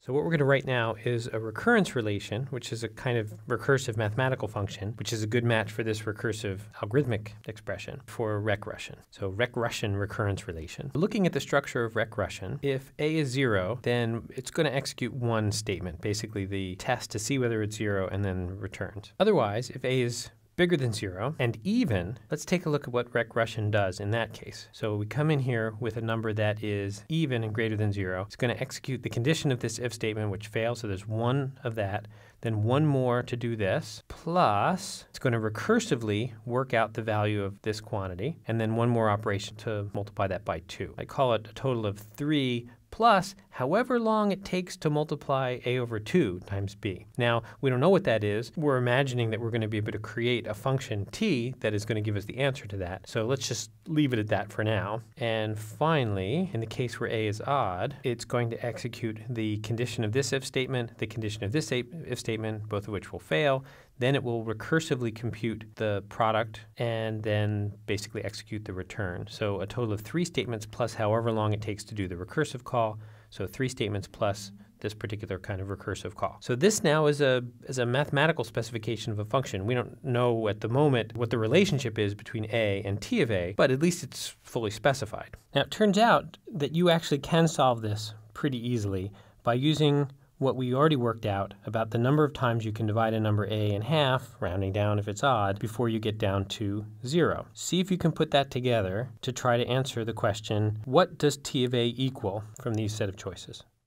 So what we're going to write now is a recurrence relation, which is a kind of recursive mathematical function, which is a good match for this recursive algorithmic expression for Recurrence. So Recurrence recurrence relation. Looking at the structure of Recurrence, if a is 0, then it's going to execute one statement, basically the test to see whether it's 0 and then returns. Otherwise, if a is bigger than 0 and even, let's take a look at what Recurrence does in that case. So we come in here with a number that is even and greater than 0. It's going to execute the condition of this if statement, which fails, so there's one of that, then one more to do this, plus it's going to recursively work out the value of this quantity, and then one more operation to multiply that by 2. I call it a total of 3 plus however long it takes to multiply a over 2 times b. Now, we don't know what that is. We're imagining that we're going to be able to create a function t that is going to give us the answer to that. So let's just leave it at that for now. And finally, in the case where a is odd, it's going to execute the condition of this if statement, the condition of this if statement, both of which will fail. Then it will recursively compute the product and then basically execute the return. So a total of 3 statements plus however long it takes to do the recursive call. So 3 statements plus this particular kind of recursive call. So this now is a mathematical specification of a function. We don't know at the moment what the relationship is between a and t of a, but at least it's fully specified. Now it turns out that you actually can solve this pretty easily by using what we already worked out about the number of times you can divide a number a in half, rounding down if it's odd, before you get down to 0. See if you can put that together to try to answer the question, what does t of a equal from these set of choices?